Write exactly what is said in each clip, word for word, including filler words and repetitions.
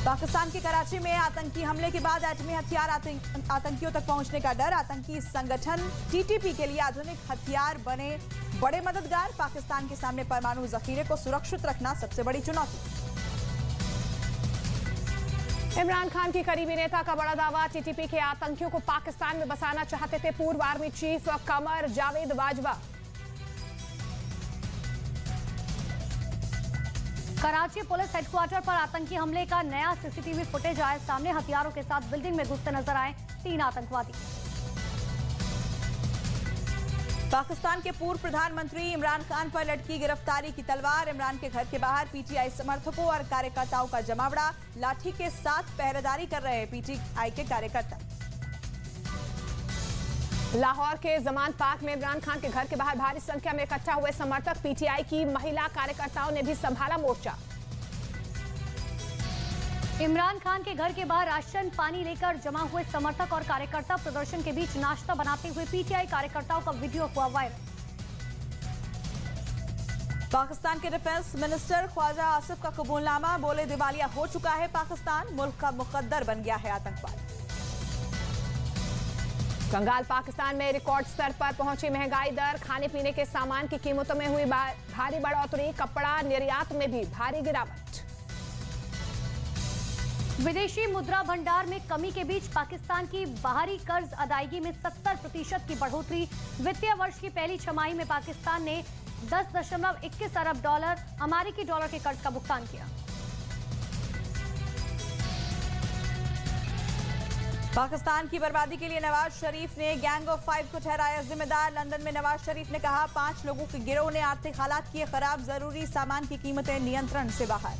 पाकिस्तान के कराची में आतंकी हमले के बाद एटमी हथियार आतंकियों तक पहुंचने का डर। आतंकी संगठन टीटीपी के लिए आधुनिक हथियार बने बड़े मददगार। पाकिस्तान के सामने परमाणु जखीरे को सुरक्षित रखना सबसे बड़ी चुनौती। इमरान खान की करीबी नेता का बड़ा दावा, टीटीपी के आतंकियों को पाकिस्तान में बसाना चाहते थे पूर्व army chief Qamar Javed Bajwa. Karachi police headquarter पर आतंकी हमले का नया सीसीटीवी फुटेज आया सामने। हथियारों के साथ बिल्डिंग में घुसते नजर आए तीन आतंकवादी। पाकिस्तान के पूर्व प्रधानमंत्री इमरान खान पर लटकी गिरफ्तारी की तलवार। इमरान के घर के बाहर पीटीआई समर्थकों और कार्यकर्ताओं का जमावड़ा। लाठी के साथ पहरेदारी कर रहे पीटीआई के कार्यकर्ता। लाहौर के जमान पार्क में इमरान खान के घर के बाहर भारी संख्या में इकट्ठा हुए समर्थक। पीटीआई की महिला कार्यकर्ताओं ने भी संभाला मोर्चा। इमरान खान के घर के बाहर राशन पानी लेकर जमा हुए समर्थक और कार्यकर्ता। प्रदर्शन के बीच नाश्ता बनाते हुए पीटीआई कार्यकर्ताओं का वीडियो हुआ वायरल। पाकिस्तान के डिफेंस मिनिस्टर ख्वाजा आसिफ का कबूलनामा, बोले दिवालिया हो चुका है पाकिस्तान, मुल्क का मुकद्दर बन गया है आतंकवाद। कंगाल पाकिस्तान में रिकॉर्ड स्तर पर पहुंची महंगाई दर। खाने पीने के सामान की कीमतों में हुई भारी बढ़ोतरी। कपड़ा निर्यात में भी भारी गिरावट। विदेशी मुद्रा भंडार में कमी के बीच पाकिस्तान की बाहरी कर्ज अदायगी में सत्तर प्रतिशत की बढ़ोतरी। वित्तीय वर्ष की पहली छमाही में पाकिस्तान ने दस दशमलव इक्कीस अरब डॉलर अमेरिकी डॉलर के कर्ज का भुगतान किया। पाकिस्तान की बर्बादी के लिए नवाज शरीफ ने गैंग ऑफ फाइव को ठहराया जिम्मेदार। लंदन में नवाज शरीफ ने कहा, पांच लोगों के गिरोह ने आर्थिक हालात किए खराब, जरूरी सामान की कीमतें नियंत्रण से बाहर।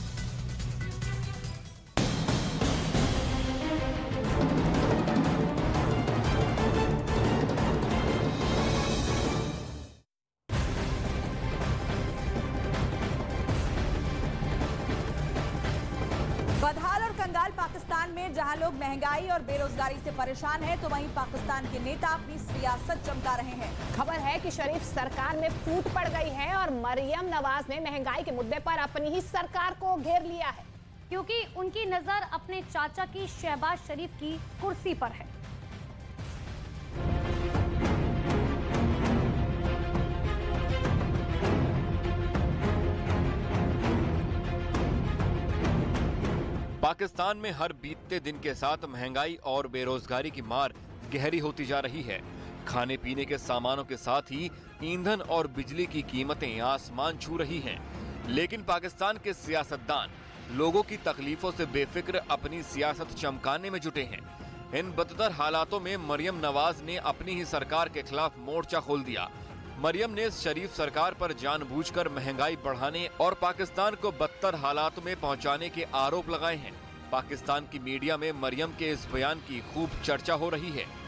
बदहाल और कंगाल पाकिस्तान में जहां लोग महंगाई और बेरोजगारी से परेशान हैं, तो वहीं पाकिस्तान के नेता अपनी सियासत चमका रहे हैं। खबर है कि शरीफ सरकार में फूट पड़ गई है और मरियम नवाज ने महंगाई के मुद्दे पर अपनी ही सरकार को घेर लिया है, क्योंकि उनकी नजर अपने चाचा की शहबाज शरीफ की कुर्सी पर है। पाकिस्तान में हर बीतते दिन के साथ महंगाई और बेरोजगारी की मार गहरी होती जा रही है। खाने पीने के सामानों के साथ ही ईंधन और बिजली की कीमतें आसमान छू रही हैं। लेकिन पाकिस्तान के सियासतदान लोगों की तकलीफों से बेफिक्र अपनी सियासत चमकाने में जुटे हैं। इन बदतर हालातों में मरियम नवाज ने अपनी ही सरकार के खिलाफ मोर्चा खोल दिया। मरियम ने शरीफ सरकार पर जानबूझकर महंगाई बढ़ाने और पाकिस्तान को बदतर हालात में पहुंचाने के आरोप लगाए हैं। पाकिस्तान की मीडिया में मरियम के इस बयान की खूब चर्चा हो रही है।